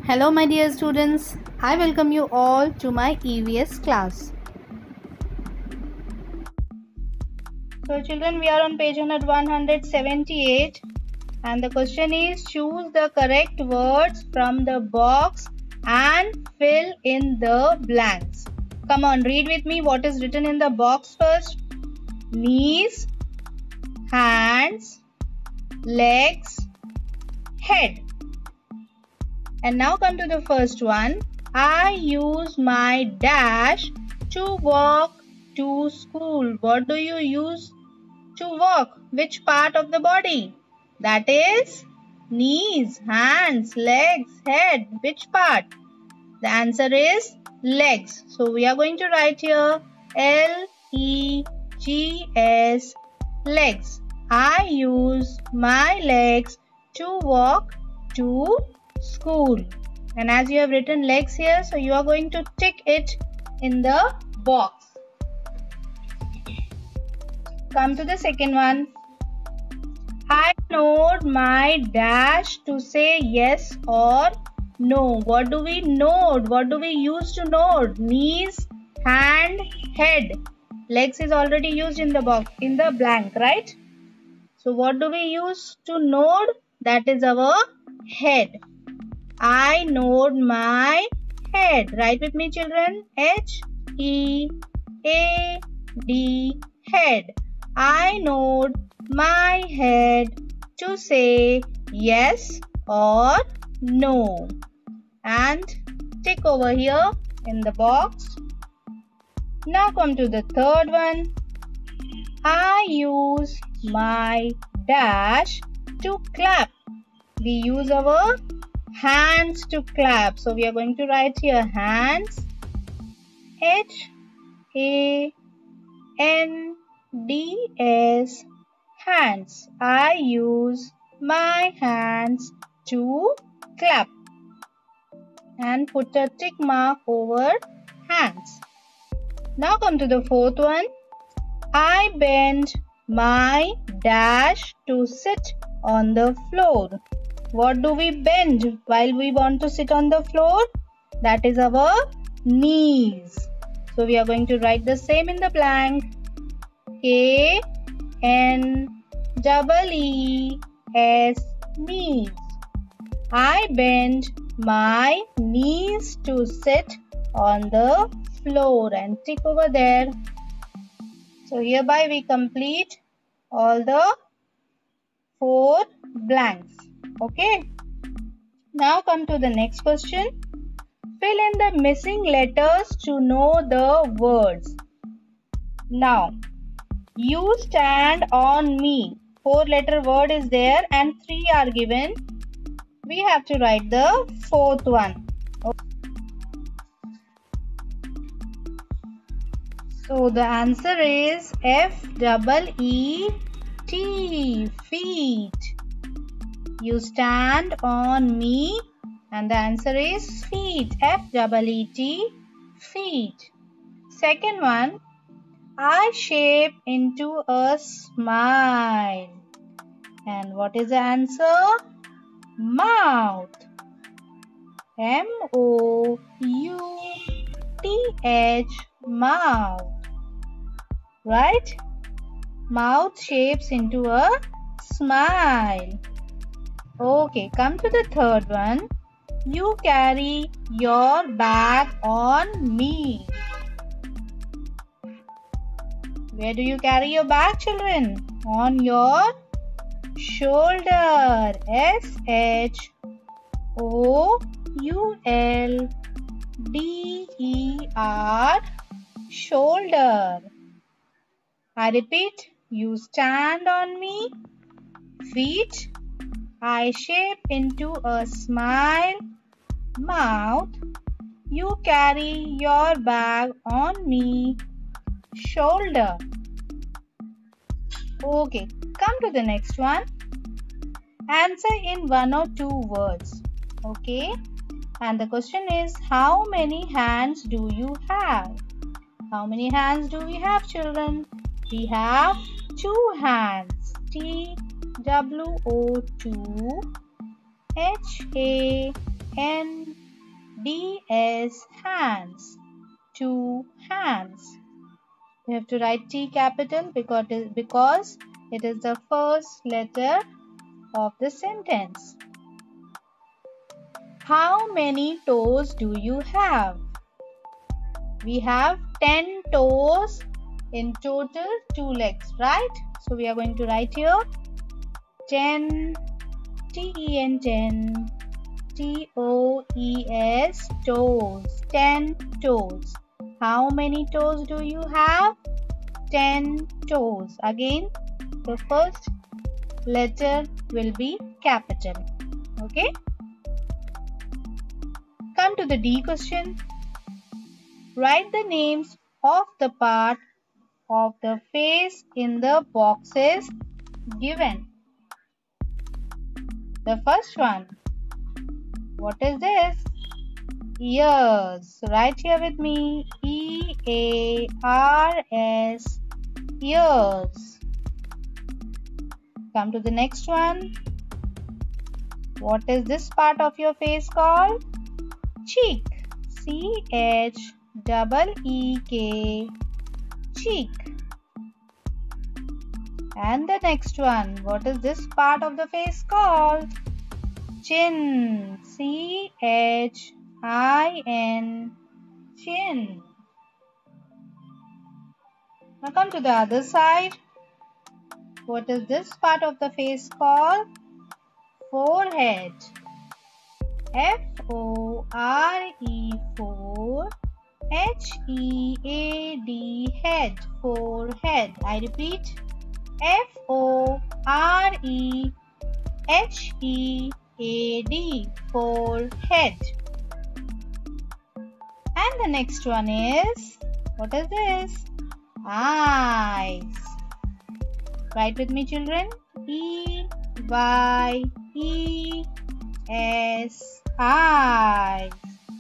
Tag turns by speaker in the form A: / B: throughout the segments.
A: Hello my dear students, I welcome you all to my EVS class. So children, we are on page 178 and the question is choose the correct words from the box and fill in the blanks. Come on, read with me what is written in the box first. Knees, hands, legs, head. And now come to the first one. I use my dash to walk to school. What do you use to walk? Which part of the body? That is knees, hands, legs, head. Which part? The answer is legs. So we are going to write here L-E-G-S, legs. I use my legs to walk to school. And as you have written legs here, so you are going to tick it in the box. Come to the second one. I nod my dash to say yes or no. What do we nod? What do we use to nod? Knees, hand, head. Legs is already used in the box, in the blank, right? So what do we use to nod? That is our head. I nod my head. Write with me children. H-E-A-D, head. I nod my head to say yes or no. And tick over here in the box. Now come to the third one. I use my dash to clap. We use our hands to clap. So we are going to write here hands. H-A-N-D-S, hands. I use my hands to clap. And put a tick mark over hands. Now come to the fourth one. I bend my dash to sit on the floor. What do we bend while we want to sit on the floor? That is our knees. So we are going to write the same in the blank. K-N-E-E-S, knees. I bend my knees to sit on the floor and tick over there. So hereby we complete all the 4 blanks. Okay. Now come to the next question. Fill in the missing letters to know the words. Now, you stand on me. 4-letter word is there and 3 are given. We have to write the 4th one. So the answer is F-E-E-T, feet. You stand on me and the answer is feet. F-E-E-T, feet. Second one, I shape into a smile. And what is the answer? Mouth. M-O-U-T-H, mouth. Right? Mouth shapes into a smile. Okay, come to the third one. You carry your bag on me. Where do you carry your bag, children? On your shoulder. S-H-O-U-L-D-E-R, shoulder. I repeat, you stand on me. Feet. I shape into a smile. Mouth. You carry your bag on me. Shoulder. Okay, come to the next one. Answer in 1 or 2 words. Okay, and the question is, how many hands do you have? How many hands do we have, children? We have 2 hands. TWO2 HANDS. D-S, hands. 2 hands. You have to write T capital because it is the first letter of the sentence. How many toes do you have? We have 10 toes, in total 2 legs, right? So we are going to write here 10, T-E-N, 10, T-O-E-S, toes, 10 toes. How many toes do you have? 10 toes. Again, the first letter will be capital. Okay? Come to the D question. Write the names of the part of the face in the boxes given. The first one. What is this? Ears. So write here with me. E-A-R-S. Ears. Come to the next one. What is this part of your face called? Cheek. C-H-E-E-K. Cheek. And the next one. What is this part of the face called? Chin. C-H-I-N. Chin. Now come to the other side. What is this part of the face called? Forehead. F-O-R-E, 4, H-E-A-D, head, forehead. I repeat, F-O-R-E-H-E-A-D, forehead. And the next one is, what is this? Eyes. Write with me, children. E-Y-E-S, eyes.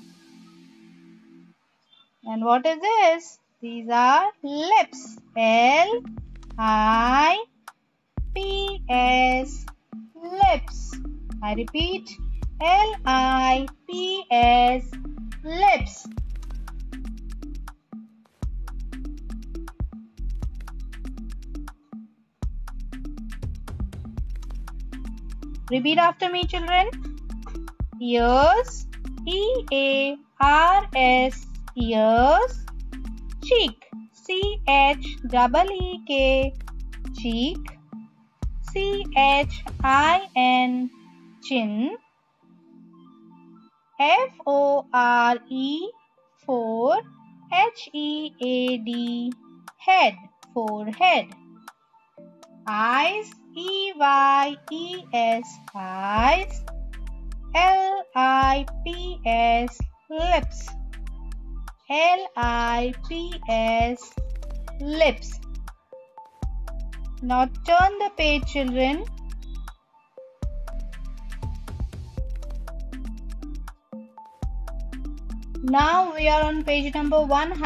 A: And what is this? These are lips. L-I-P-S, lips. I repeat, L-I-P-S, lips. Repeat after me, children. Ears, E-A-R-S, ears. Cheek, C-H-E-E-K, cheek. C-H-I-N, chin. F-O-R-E, 4, H-E-A-D, head, forehead. Eyes, E-Y-E-S, eyes. L-I-P-S, lips. L-I-P-S, lips. Now turn the page, children. Now we are on page number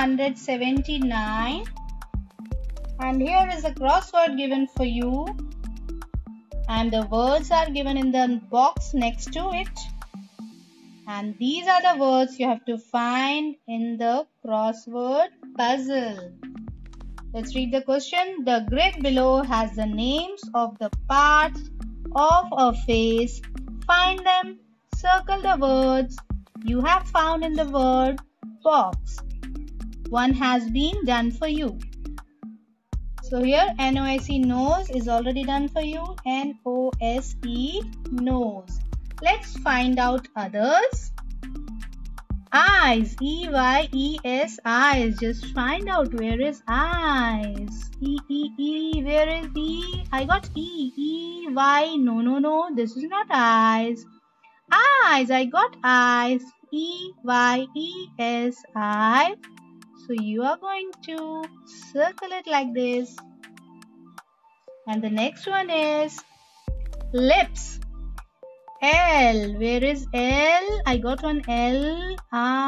A: 179. And here is a crossword given for you. And the words are given in the box next to it. And these are the words you have to find in the crossword puzzle. Let's read the question. The grid below has the names of the parts of a face. Find them. Circle the words you have found in the word box. One has been done for you. So here N-O-S-E, nose, is already done for you. N-O-S-E, nose. Let's find out others. Eyes, E-Y-E-S, eyes. Just find out where is eyes. E-E-E, where is E? I got E. E-Y, no. This is not eyes. Eyes, I got eyes. E-Y-E-S, eyes. So you are going to circle it like this. And the next one is lips. L. Where is L? I got one L.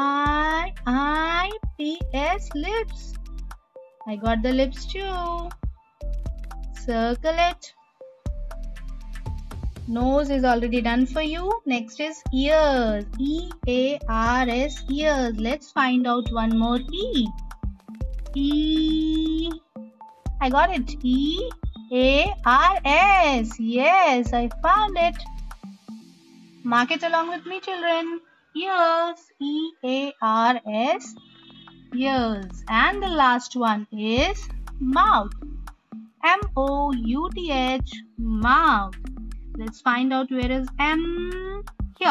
A: I-P-S, lips. I got the lips too. Circle it. Nose is already done for you. Next is ears. E-A-R-S, ears. Let's find out one more E. E. I got it. E-A-R-S. Yes, I found it. Mark it along with me, children. Ears. E-A-R-S. Ears. And the last one is mouth. M-O-U-T-H. Mouth. Let's find out where is M. Here.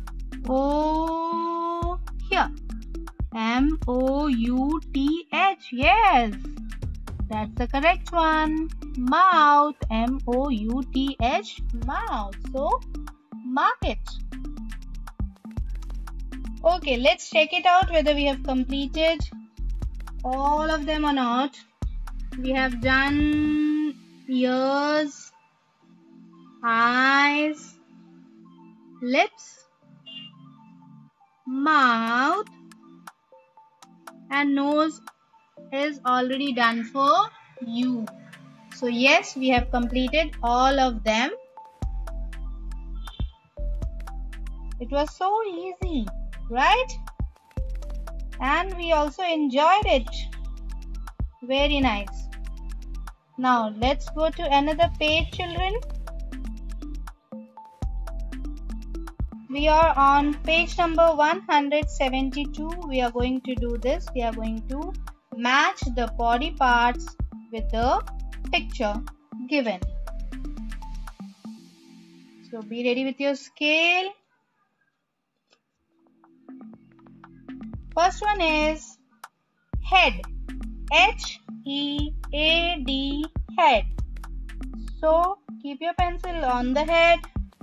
A: O. Here. M-O-U-T-H. Yes. That's the correct one. Mouth. M-O-U-T-H. Mouth. So, mark it. Okay, let's check it out whether we have completed all of them or not. We have done ears, eyes, lips, mouth, and nose is already done for you. So yes, we have completed all of them. It was so easy, right? And we also enjoyed it. Very nice. Now let's go to another page, children. We are on page number 172. We are going to do this. We are going to match the body parts with the picture given. So be ready with your scale. First one is head. H-E-A-D, head. So keep your pencil on the head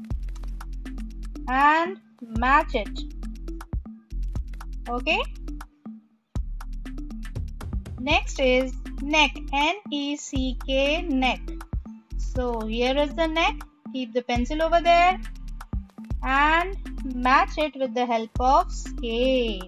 A: and match it. Okay. Next is neck. N-E-C-K, neck. So here is the neck. Keep the pencil over there and match it with the help of scale.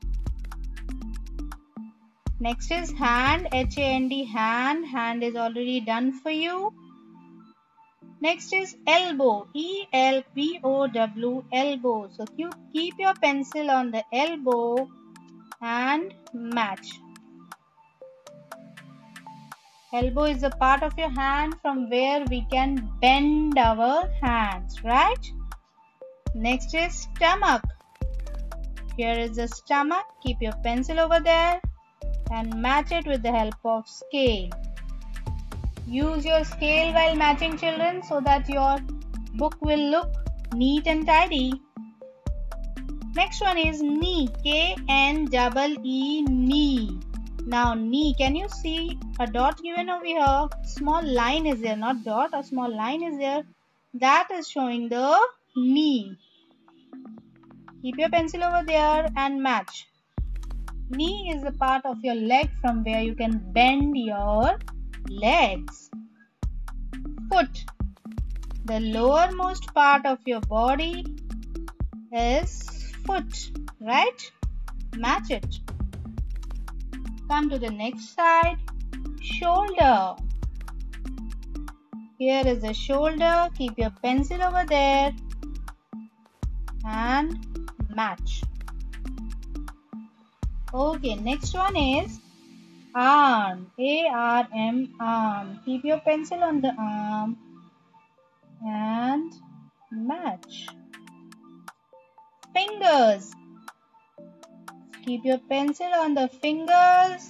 A: Next is hand. H-A-N-D, hand. Hand is already done for you. Next is elbow. E-L-B-O-W, elbow. So keep your pencil on the elbow and match. Elbow is a part of your hand from where we can bend our hands, right? Next is stomach. Here is the stomach. Keep your pencil over there and match it with the help of scale. Use your scale while matching, children, so that your book will look neat and tidy. Next one is knee. K-N-E-E, knee. Now knee, can you see a dot given over here? Small line is there, not dot, a small line is there. That is showing the knee. Keep your pencil over there and match. Knee is a part of your leg from where you can bend your legs. Foot. The lowermost part of your body is foot, right? Match it. Come to the next side. Shoulder. Here is the shoulder. Keep your pencil over there and match. Okay, next one is arm. A-R-M, arm. Keep your pencil on the arm and match. Fingers. Keep your pencil on the fingers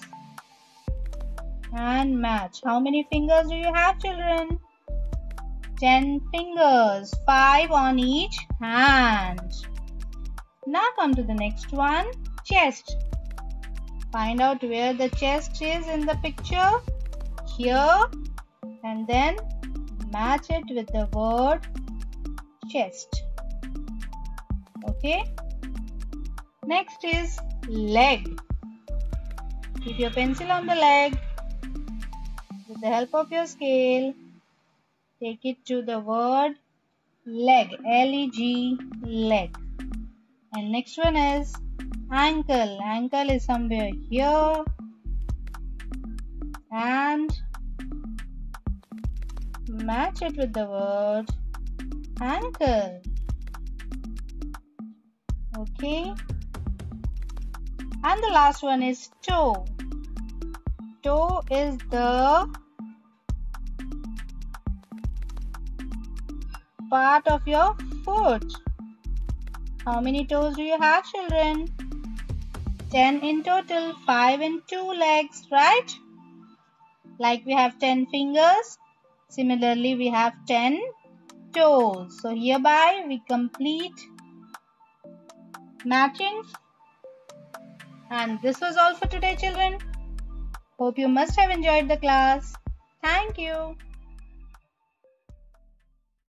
A: and match. How many fingers do you have, children? 10 fingers, 5 on each hand. Now come to the next one, chest. Find out where the chest is in the picture. Here, and then match it with the word chest. Okay. Next is leg. Keep your pencil on the leg. With the help of your scale, take it to the word leg. L-E-G, leg. And next one is ankle. Ankle is somewhere here. And match it with the word ankle. Okay. And the last one is toe. Toe is the part of your foot. How many toes do you have, children? 10 in total, 5 and 2 legs, right? Like we have 10 fingers, similarly we have 10 toes. So hereby we complete matchings. And this was all for today, children. Hope you must have enjoyed the class. Thank you.